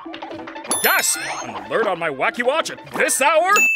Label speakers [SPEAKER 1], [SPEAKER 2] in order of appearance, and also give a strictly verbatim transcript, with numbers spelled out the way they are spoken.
[SPEAKER 1] Yes! An alert on my wacky watch at this hour?